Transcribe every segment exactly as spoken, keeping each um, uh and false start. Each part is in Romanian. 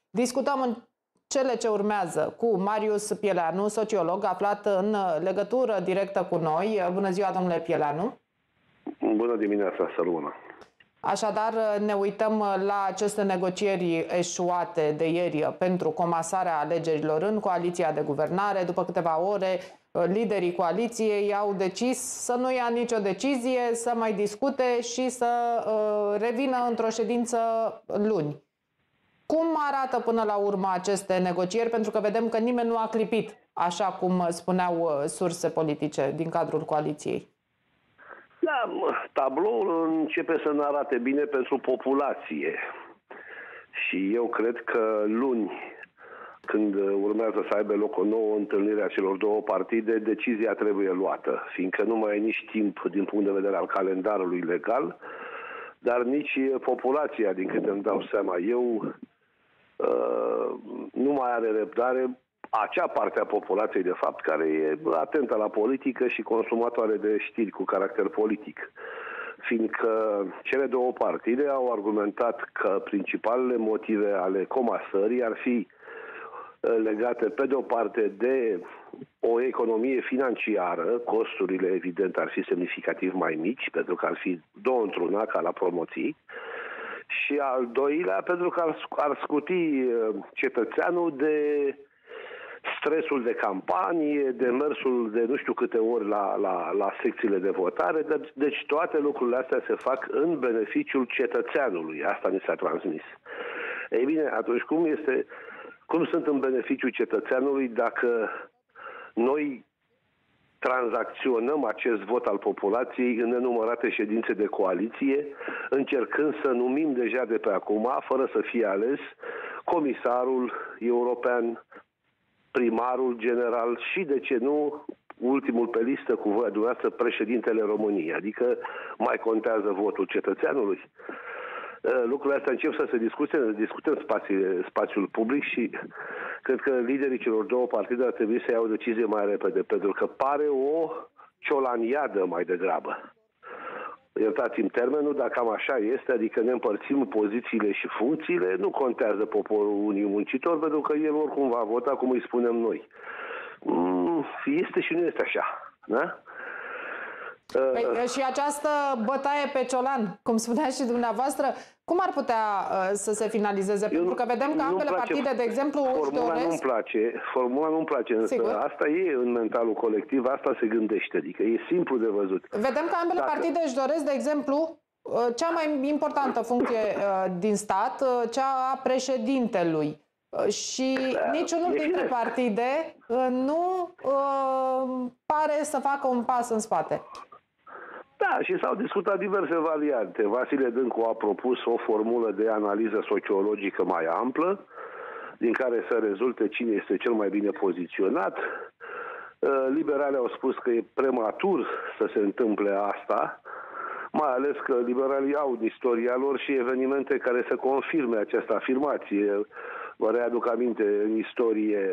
Discutăm în cele ce urmează cu Marius Pieleanu, sociolog aflat în legătură directă cu noi. Bună ziua, domnule Pieleanu! Bună dimineața, Săluna! Așadar, ne uităm la aceste negocieri eșuate de ieri pentru comasarea alegerilor în coaliția de guvernare. După câteva ore, liderii coaliției au decis să nu ia nicio decizie, să mai discute și să uh, revină într-o ședință luni. Cum arată până la urmă aceste negocieri? Pentru că vedem că nimeni nu a clipit, așa cum spuneau surse politice din cadrul coaliției. Da, tabloul începe să ne arate bine pentru populație. Și eu cred că luni, când urmează să aibă loc o nouă întâlnire a celor două partide, decizia trebuie luată, fiindcă nu mai e nici timp din punct de vedere al calendarului legal, dar nici populația, din câte îmi dau seama eu, nu mai are răbdare, acea parte a populației, de fapt, care e atentă la politică și consumatoare de știri cu caracter politic. Fiindcă cele două partide au argumentat că principalele motive ale comasării ar fi legate, pe de o parte, de o economie financiară, costurile, evident, ar fi semnificativ mai mici, pentru că ar fi două într-una, ca la promoții, și al doilea, pentru că ar, ar scuti cetățeanul de stresul de campanie, de mersul de nu știu câte ori la, la, la secțiile de votare. Deci toate lucrurile astea se fac în beneficiul cetățeanului. Asta ni s-a transmis. Ei bine, atunci cum este, cum sunt în beneficiul cetățeanului dacă noi tranzacționăm acest vot al populației în nenumărate ședințe de coaliție, încercând să numim deja de pe acum, fără să fie ales, comisarul european, primarul general și, de ce nu, ultimul pe listă cu voi, dumneavoastră, președintele României. Adică mai contează votul cetățeanului. Lucrurile astea încep să se discute, discute în spații, spațiul public și cred că liderii celor două partide ar trebui să iau o decizie mai repede, pentru că pare o ciolaniadă mai degrabă. Iertați-mi termenul, dar cam așa este, adică ne împărțim pozițiile și funcțiile, nu contează poporul unui muncitor, pentru că el oricum va vota cum îi spunem noi. Este și nu este așa, da? Păi, și această bătaie pe ciolan, cum spuneați și dumneavoastră, cum ar putea uh, să se finalizeze? Eu Pentru că vedem că ambele partide, de exemplu, formula doresc... nu-mi place, formula nu-mi place, însă Sigur. asta e în mentalul colectiv, asta se gândește, adică e simplu de văzut. Vedem că ambele Dacă... partide își doresc, de exemplu, cea mai importantă funcție uh, din stat, uh, cea a președintelui. Și da, niciunul dintre partide uh, nu uh, pare să facă un pas în spate. Da, și s-au discutat diverse variante. Vasile Dâncu a propus o formulă de analiză sociologică mai amplă, din care să rezulte cine este cel mai bine poziționat. Liberalii au spus că e prematur să se întâmple asta, mai ales că liberalii au în istoria lor și evenimente care să confirme această afirmație. Vă readuc aminte, în istorie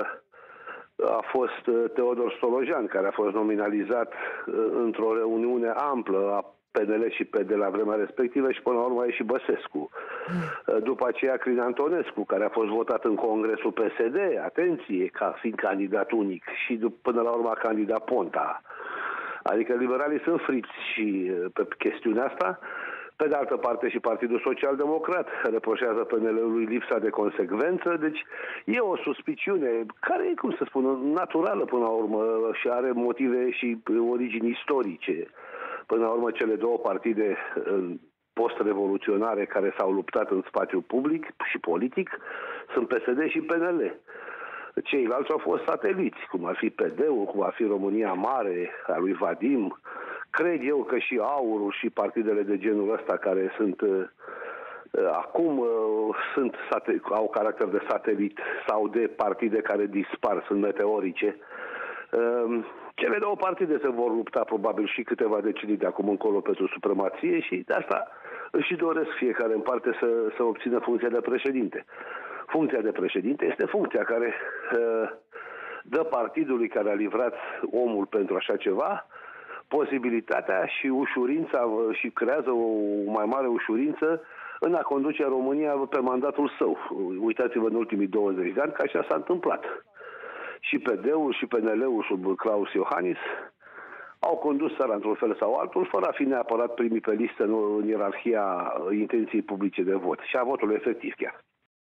a fost Teodor Stolojan, care a fost nominalizat într-o reuniune amplă a P N L și P D la vremea respectivă și până la urmă a ieșit Băsescu. După aceea Crin Antonescu, care a fost votat în Congresul P S D, atenție, ca fiind candidat unic, și până la urmă a candidat Ponta. Adică liberalii sunt fripți și pe chestiunea asta. Pe de altă parte și Partidul Social-Democrat reproșează P N L-ului lipsa de consecvență, deci e o suspiciune care e, cum să spun, naturală până la urmă și are motive și origini istorice. Până la urmă cele două partide post-revoluționare care s-au luptat în spațiul public și politic sunt P S D și P N L. Ceilalți au fost sateliți, cum ar fi P D-ul, cum ar fi România Mare, a lui Vadim. Cred eu că și Aurul și partidele de genul ăsta care sunt uh, acum uh, sunt au caracter de satelit sau de partide care dispar, sunt meteorice. Uh, cele două partide se vor lupta probabil și câteva decenii de acum încolo pentru supremație și de asta își doresc fiecare în parte să, să obțină funcția de președinte. Funcția de președinte este funcția care uh, dă partidului care a livrat omul pentru așa ceva posibilitatea și ușurința și creează o mai mare ușurință în a conduce România pe mandatul său. Uitați-vă în ultimii douăzeci de ani că așa s-a întâmplat. Și P D-ul și P N L-ul sub Klaus Iohannis au condus țara într-un fel sau altul, fără a fi neapărat primii pe listă în, în ierarhia intenției publice de vot și a votului efectiv chiar.